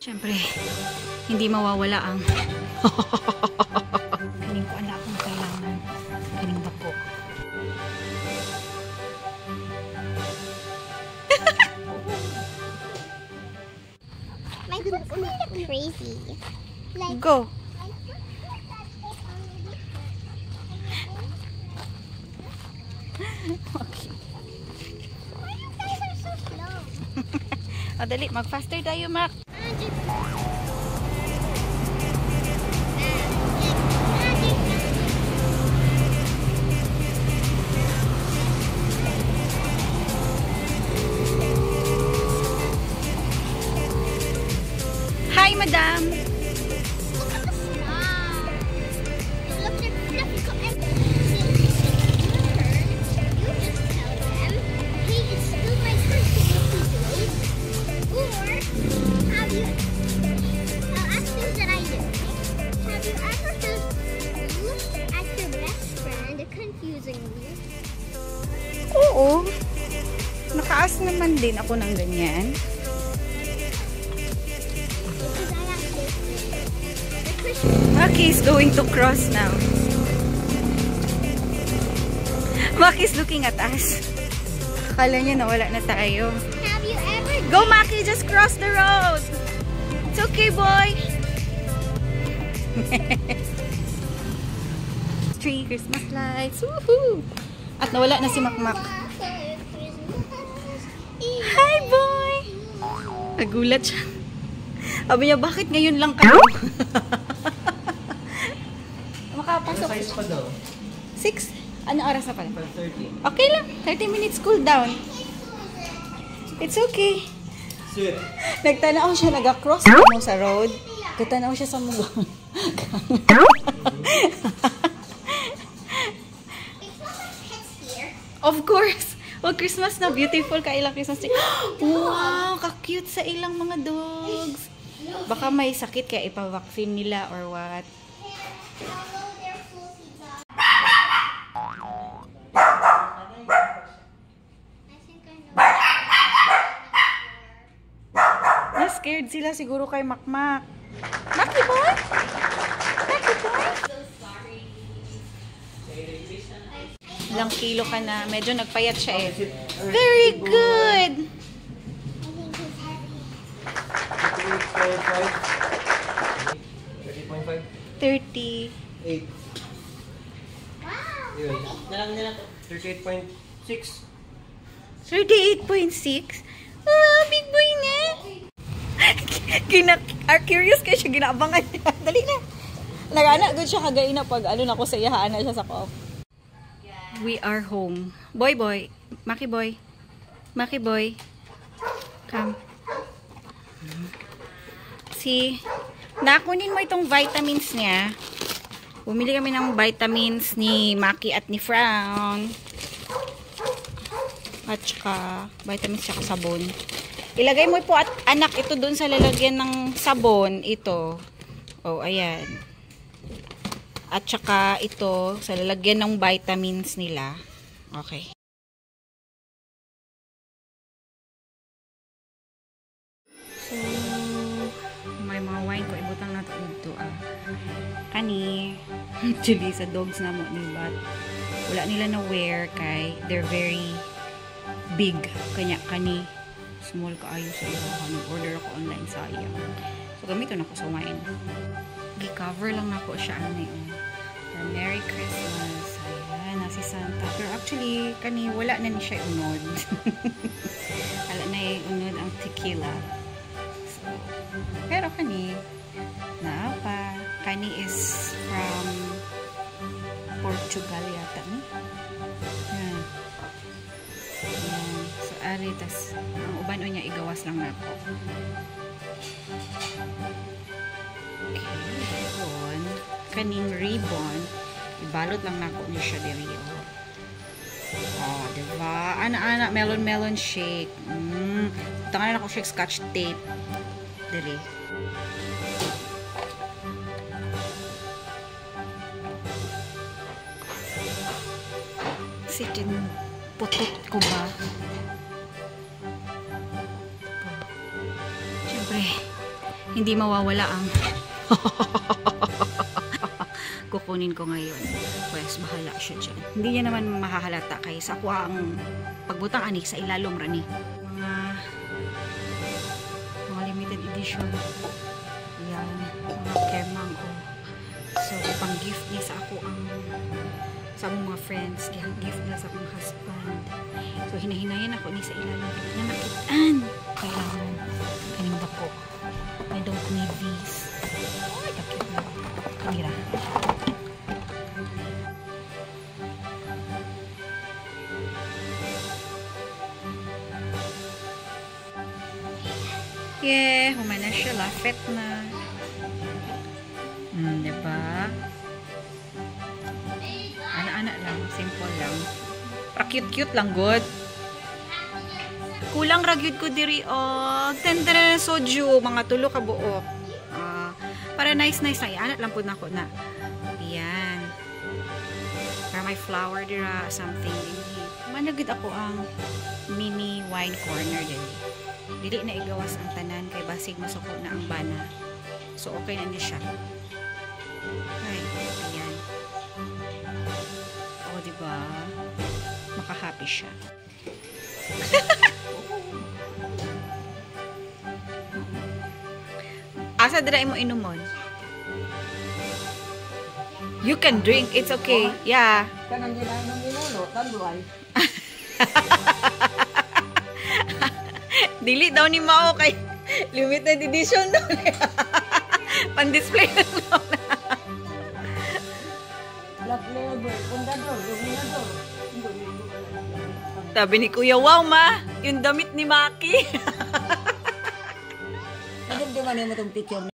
Siyempre, hindi mawawala ang kaning ko anak akong kailangan. Kaning bako. My foot's kind of crazy. Like, Go! Okay. why you guys are so slow? O, dali. Mag-faster tayo, Mac. Hi, madam! Look at the snow. It looks like fluffy cup and you just tell them, hey, it's still my turn to get today. Or have you, I'll ask things that I do. Have you ever just looked at your best friend confusingly? Oo. Nakaas naman din ako ng ganyan. Because I actually the Christian. Maki's going to cross now. Maki's looking at us. Akala niya nawala na tayo. Have you ever Go, Maki! Just cross the road! It's okay, boy! Three Christmas lights! Woohoo! At nawala na si Makmak. Hi, boy! Nagulat siya. Sabi niya, bakit ngayon lang kayo? Makapasok. Size pa daw? 6? Ano oras na pala? 5:30. Okay lang. 30 minutes cool down. It's okay. Sit. Nagtanaw siya, nag-cross mo sa road. Nagtanaw siya sa mugon. Of course. Well, Christmas na. Beautiful ka ilang Christmas tree. Wow, ka-cute sa ilang mga dogs. Baka may sakit kaya ipavaccine nila or what. Na-scared sila siguro kay Makmak. Maki boy? Maki boy? Ilang kilo ka na. Medyo nagpayat siya eh. Very good! 30. 8. Yun. Nalang 38.6. 38.6? Ah, big boy na! Curious kayo siya, ginaabangan niya. Dali na! Nag-anak, good siya kagayin na pag ano na ko sa iyahaan na siya sa ko. We are home. Boy, boy. Maki boy. Maki boy. Come. See? Nakunin mo itong vitamins niya. Bumili kami ng vitamins ni Maki at ni Frown. At saka vitamins tsaka sabon. Ilagay mo po at anak ito dun sa lalagyan ng sabon. Ito. Oh, ayan. At saka ito sa lalagyan ng vitamins nila. Okay. So, may mga wine ko. Ibutang na ito dito. Kani, actually sa dogs na mo nibat. Wala nila na wear kay they're very big. Kanya kani small kaayo sa iyo. Order ako online sa iya. So, gamiton ako sa wine. Gi-cover lang na po siya. Ano yun. Merry Christmas. Ayan, na si Santa. Pero actually, kani, wala na ni siya unod. Wala na unod ang tequila. So, pero kani, naapa. Kani is from Portugal yata. Ayan. Ayan. So, ari, tas, ang uban o niya, igawas lang na ako. Okay, ribbon. Kaning ribbon, ibalot lang na ako niya siya diri. Oh, diba? Ana-ana, melon shake. Tangan na ako shake scotch tape. Diri. Sitin putot ko ba? Siyempre, hindi mawawala ang kukunin ko ngayon. Pues bahala siya dyan. Hindi niya naman mahahalata kay sa ako ang pagbutang ani sa ilalom rani. Mga limited edition. Yan, mga kemang ko. So, pang gift niya sa ako ang sa akong mga friends. Gift niya sa akong husband. So, hinahinayan ako ni sa ilalom. Niya nakitaan. Kailangan. Kaning dako. I don't need these. Takip na. Kamira. Yeah, humana siya. Lafet na. Diba? Ana-ana lang. Simple lang. Cute-cute lang, good. Kulang ragyod ko diri tender soju mga tulo ka buok. Para nice lang. Anak lang po na ako na. Ayan. Para may flower dira something. Managid ako ang mini wine corner din. Dili na igawas ang tanan kay basig masuko na ang bana. So okay na niya siya. Ay, ayan. O, diba? Maka-happy siya. Asa dira mo inumon? You can drink, it's okay. Yeah. Kanang ginainom ni Lolo, tanduay. Dili daw ni Mao kay limited edition daw. Pan-display na daw. Black label, kundador, luminador. Sabi ni Kuya, wow ma, yung damit ni Maki. Naganda man mo itong picture